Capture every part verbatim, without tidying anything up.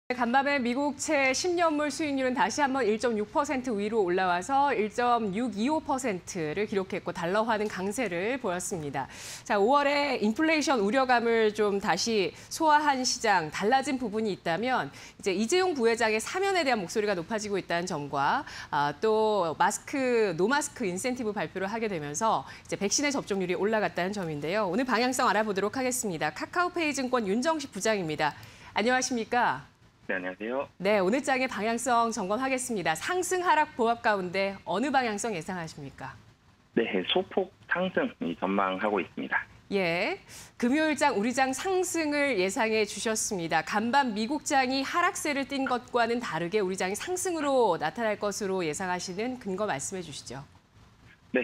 간밤에 미국채 십 년물 수익률은 다시 한번 일 점 육 퍼센트 위로 올라와서 일 점 육이오 퍼센트를 기록했고 달러화는 강세를 보였습니다. 자, 오월에 인플레이션 우려감을 좀 다시 소화한 시장, 달라진 부분이 있다면 이제 이재용 부회장의 사면에 대한 목소리가 높아지고 있다는 점과 아, 또 마스크, 노마스크 인센티브 발표를 하게 되면서 이제 백신의 접종률이 올라갔다는 점인데요. 오늘 방향성 알아보도록 하겠습니다. 카카오페이 증권 윤정식 부장입니다. 안녕하십니까? 네, 안녕하세요. 네, 오늘 장의 방향성 점검하겠습니다. 상승 하락 보합 가운데 어느 방향성 예상하십니까? 네, 소폭 상승 전망하고 있습니다. 예, 금요일장 우리장 상승을 예상해 주셨습니다. 간밤 미국장이 하락세를 띈 것과는 다르게 우리장이 상승으로 나타날 것으로 예상하시는 근거 말씀해 주시죠. 네,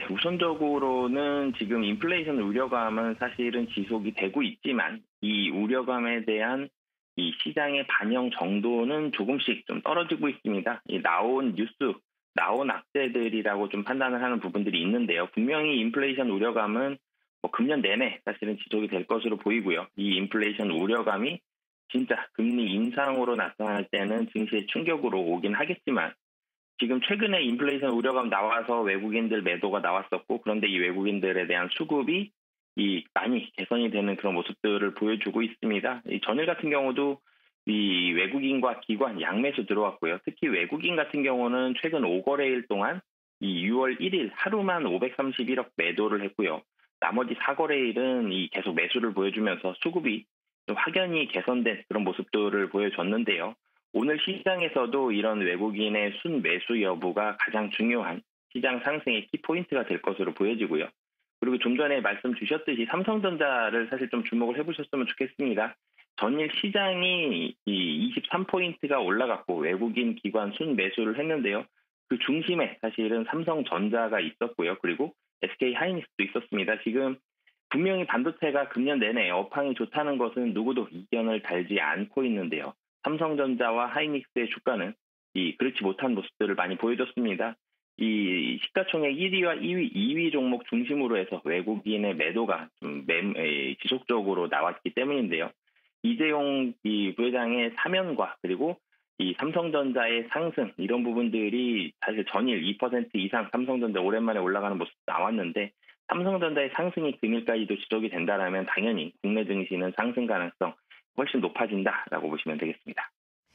우선적으로는 지금 인플레이션 우려감은 사실은 지속이 되고 있지만 이 우려감에 대한 이 시장의 반영 정도는 조금씩 좀 떨어지고 있습니다. 이 나온 뉴스, 나온 악재들이라고 좀 판단을 하는 부분들이 있는데요. 분명히 인플레이션 우려감은 뭐 금년 내내 사실은 지속이 될 것으로 보이고요. 이 인플레이션 우려감이 진짜 금리 인상으로 나타날 때는 증시에 충격으로 오긴 하겠지만 지금 최근에 인플레이션 우려감 나와서 외국인들 매도가 나왔었고 그런데 이 외국인들에 대한 수급이 이 많이 개선이 되는 그런 모습들을 보여주고 있습니다. 이 전일 같은 경우도 이 외국인과 기관 양매수 들어왔고요. 특히 외국인 같은 경우는 최근 오 거래일 동안 이 유월 일일 하루만 오백삼십일억 매도를 했고요. 나머지 사 거래일은 이 계속 매수를 보여주면서 수급이 좀 확연히 개선된 그런 모습들을 보여줬는데요. 오늘 시장에서도 이런 외국인의 순매수 여부가 가장 중요한 시장 상승의 키포인트가 될 것으로 보여지고요. 그리고 좀 전에 말씀 주셨듯이 삼성전자를 사실 좀 주목을 해보셨으면 좋겠습니다. 전일 시장이 이 이십삼 포인트가 올라갔고 외국인 기관 순매수를 했는데요. 그 중심에 사실은 삼성전자가 있었고요. 그리고 에스케이하이닉스도 있었습니다. 지금 분명히 반도체가 금년 내내 업황이 좋다는 것은 누구도 이견을 달지 않고 있는데요. 삼성전자와 하이닉스의 주가는 이 그렇지 못한 모습들을 많이 보여줬습니다. 이 시가총액 일 위와 이 위, 이 위 종목 중심으로 해서 외국인의 매도가 좀 매, 에, 지속적으로 나왔기 때문인데요. 이재용 이 부회장의 사면과 그리고 이 삼성전자의 상승 이런 부분들이 사실 전일 이 퍼센트 이상 삼성전자 오랜만에 올라가는 모습 나왔는데 삼성전자의 상승이 금일까지도 지속이 된다면 당연히 국내 증시는 상승 가능성 훨씬 높아진다라고 보시면 되겠습니다.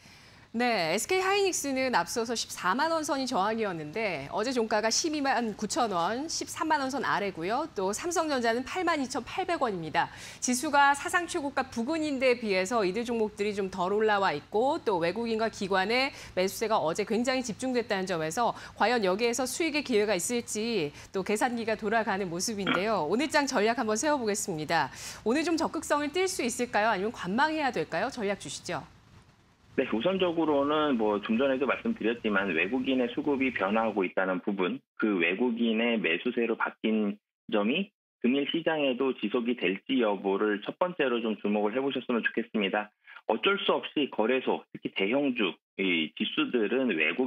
네, 에스케이하이닉스는 앞서서 십사만 원 선이 저항이었는데 어제 종가가 십이만 구천 원, 십삼만 원 선 아래고요. 또 삼성전자는 팔만 이천팔백 원입니다. 지수가 사상 최고가 부근인데 비해서 이들 종목들이 좀 덜 올라와 있고 또 외국인과 기관의 매수세가 어제 굉장히 집중됐다는 점에서 과연 여기에서 수익의 기회가 있을지 또 계산기가 돌아가는 모습인데요. 오늘 장 전략 한번 세워보겠습니다. 오늘 좀 적극성을 띨 수 있을까요? 아니면 관망해야 될까요? 전략 주시죠. 네, 우선적으로는 뭐 좀 전에도 말씀드렸지만 외국인의 수급이 변화하고 있다는 부분, 그 외국인의 매수세로 바뀐 점이 금일 시장에도 지속이 될지 여부를 첫 번째로 좀 주목을 해보셨으면 좋겠습니다. 어쩔 수 없이 거래소, 특히 대형주, 이 지수들은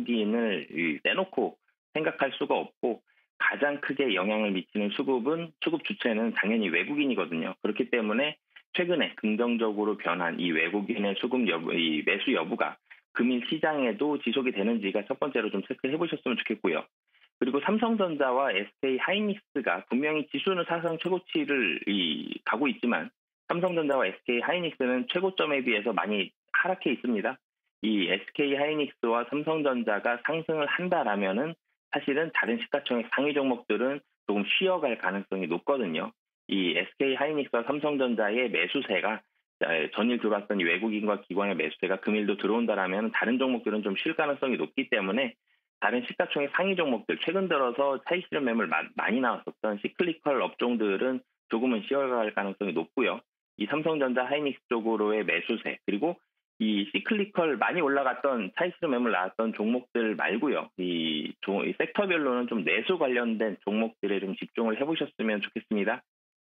외국인을 떼놓고 생각할 수가 없고 가장 크게 영향을 미치는 수급은 수급 주체는 당연히 외국인이거든요. 그렇기 때문에 최근에 긍정적으로 변한 이 외국인의 수급 여부, 이 매수 여부가 금일 시장에도 지속이 되는지가 첫 번째로 좀 체크해 보셨으면 좋겠고요. 그리고 삼성전자와 에스케이하이닉스가 분명히 지수는 사상 최고치를 이, 가고 있지만 삼성전자와 에스케이하이닉스는 최고점에 비해서 많이 하락해 있습니다. 이 에스케이하이닉스와 삼성전자가 상승을 한다라면은 사실은 다른 시가총액 상위 종목들은 조금 쉬어갈 가능성이 높거든요. 이 에스케이하이닉스와 삼성전자의 매수세가 전일 들어왔던 이 외국인과 기관의 매수세가 금일도 들어온다라면 다른 종목들은 좀 쉴 가능성이 높기 때문에 다른 시가총액 상위 종목들 최근 들어서 차익 실현 매물 많이 나왔었던 시클리컬 업종들은 조금은 쉬어갈 가능성이 높고요. 이 삼성전자 하이닉스 쪽으로의 매수세 그리고 이 시클리컬 많이 올라갔던 차익 실현 매물 나왔던 종목들 말고요. 이, 종, 이 섹터별로는 좀 내수 관련된 종목들에 좀 집중을 해보셨으면 좋겠습니다.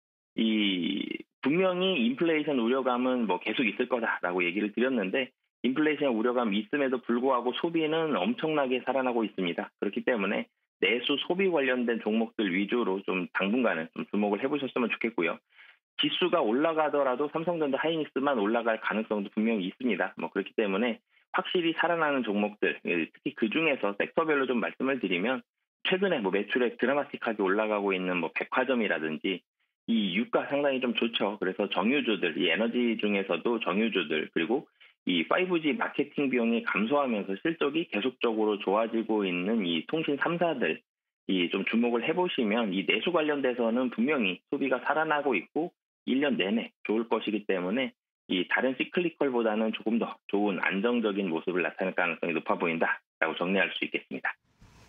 이 분명히 인플레이션 우려감은 뭐 계속 있을 거다라고 얘기를 드렸는데 인플레이션 우려감이 있음에도 불구하고 소비는 엄청나게 살아나고 있습니다. 그렇기 때문에 내수 소비 관련된 종목들 위주로 좀 당분간은 좀 주목을 해보셨으면 좋겠고요. 지수가 올라가더라도 삼성전자 하이닉스만 올라갈 가능성도 분명히 있습니다. 뭐 그렇기 때문에 확실히 살아나는 종목들, 특히 그 중에서 섹터별로 좀 말씀을 드리면 최근에 뭐 매출액 드라마틱하게 올라가고 있는 뭐 백화점이라든지 이 유가 상당히 좀 좋죠. 그래서 정유주들, 이 에너지 중에서도 정유주들, 그리고 이 파이브지 마케팅 비용이 감소하면서 실적이 계속적으로 좋아지고 있는 이 통신 삼 사들, 이 좀 주목을 해보시면 이 내수 관련돼서는 분명히 소비가 살아나고 있고 일 년 내내 좋을 것이기 때문에 이 다른 시클리컬보다는 조금 더 좋은 안정적인 모습을 나타낼 가능성이 높아 보인다라고 정리할 수 있겠습니다.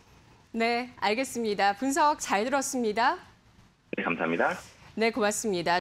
네, 알겠습니다. 분석 잘 들었습니다. 네, 감사합니다. 네, 고맙습니다.